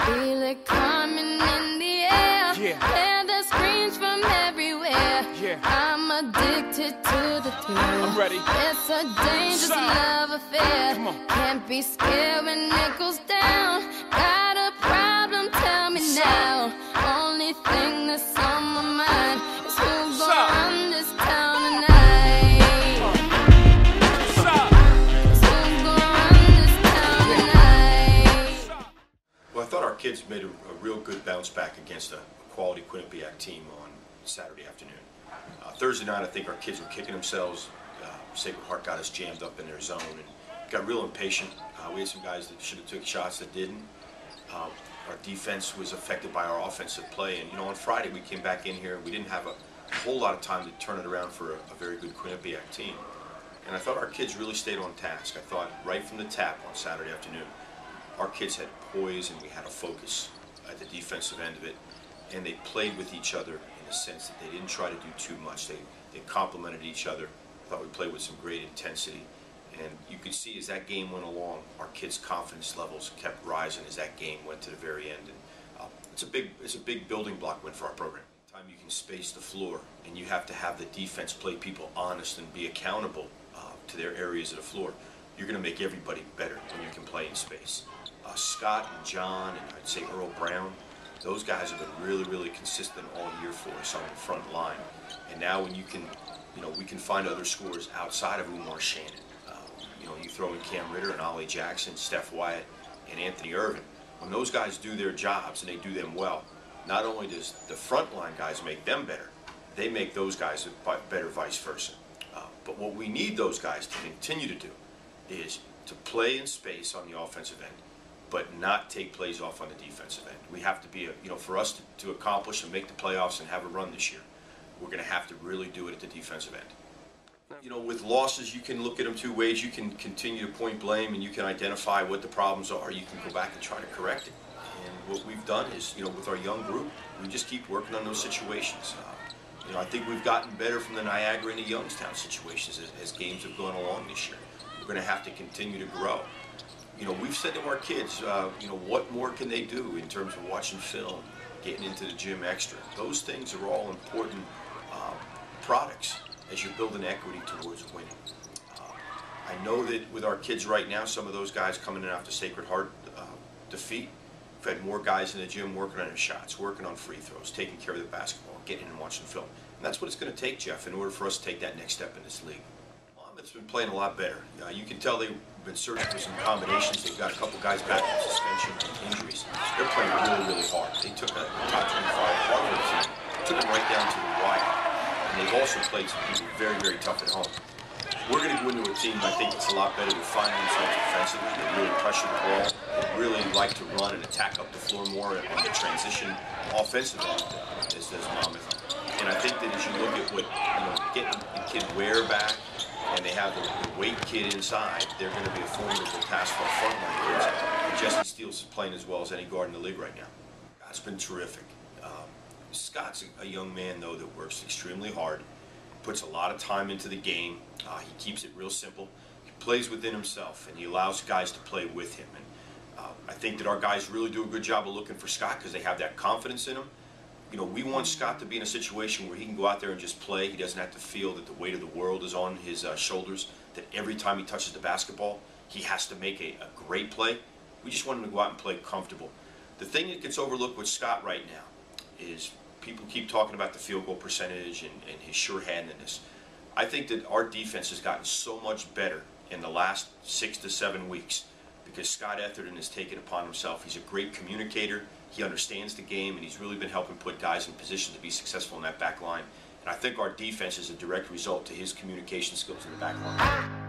Feel it coming in the air. Hear the screams from everywhere. I'm addicted to the thrill. I'm ready. It's a dangerous love affair. Can't be scared when it goes down. Got a problem? Tell me now. Only thing that's on my mind is who's gonna run this town tonight. Who's gonna run this town tonight? Well, I thought our kids made a real good bounce back against a quality Quinnipiac team on Saturday afternoon. Thursday night, I think our kids were kicking themselves. Sacred Heart got us jammed up in their zone and got real impatient. We had some guys that should have took shots that didn't. Our defense was affected by our offensive play, and on Friday we came back in here. We didn't have a whole lot of time to turn it around for a very good Quinnipiac team. And I thought our kids really stayed on task. I thought right from the tap on Saturday afternoon, our kids had poise and we had a focus at the defensive end of it, and they played with each other in the sense that they didn't try to do too much. They complemented each other. I thought we played with some great intensity, and you could see as that game went along, our kids' confidence levels kept rising as that game went to the very end. And it's a big building block win for our program. Time you can space the floor, and you have to have the defense play people honest and be accountable to their areas of the floor. You're going to make everybody better when you can play in space. Scott and John and I'd say Earl Brown, those guys have been really, really consistent all year for us on the front line. And now when you can, we can find other scorers outside of Umar Shannon. You throw in Cam Ritter and Ollie Jackson, Steph Wyatt, and Anthony Irvin. When those guys do their jobs and they do them well, not only does the front line guys make them better, they make those guys better vice versa. But what we need those guys to continue to do is to play in space on the offensive end, but not take plays off on the defensive end. We have to be, for us to accomplish and make the playoffs and have a run this year, we're going to have to really do it at the defensive end. With losses, you can look at them two ways. You can continue to point blame and you can identify what the problems are. You can go back and try to correct it. And what we've done is, with our young group, we just keep working on those situations. I think we've gotten better from the Niagara and the Youngstown situations as games have gone along this year. We're going to have to continue to grow. We've said to our kids, what more can they do in terms of watching film, getting into the gym extra? Those things are all important products as you're building equity towards winning. I know that with our kids right now, some of those guys coming in after Sacred Heart defeat, we've had more guys in the gym working on their shots, working on free throws, taking care of the basketball, getting in and watching film. And that's what it's going to take, Jeff, in order for us to take that next step in this league. Monmouth's been playing a lot better. You can tell they've been searching for some combinations. They've got a couple guys back from suspension and injuries. They're playing really, really hard. They took a top 25 Harvard team, took them right down to the wire. And they've also played some people very, very tough at home. We're going to go into a team, I think, that's a lot better. They're finding themselves defensively. They really pressure the ball. They really like to run and attack up the floor more on the transition offensive end, as does Monmouth. And I think that as you look at what, getting the kid Ware back, and they have the weight kid inside, they're going to be a formidable task for our frontline kids. And Jesse Steele's playing as well as any guard in the league right now. That's been terrific. Scott's a young man, though, that works extremely hard, puts a lot of time into the game. He keeps it real simple. He plays within himself, and he allows guys to play with him. And I think that our guys really do a good job of looking for Scott because they have that confidence in him. We want Scott to be in a situation where he can go out there and just play. He doesn't have to feel that the weight of the world is on his shoulders, that every time he touches the basketball, he has to make a great play. We just want him to go out and play comfortable. The thing that gets overlooked with Scott right now is people keep talking about the field goal percentage and his sure-handedness. I think that our defense has gotten so much better in the last 6 to 7 weeks because Scott Etherton has taken it upon himself. He's a great communicator. He understands the game, and he's really been helping put guys in position to be successful in that back line. And I think our defense is a direct result to his communication skills in the back line.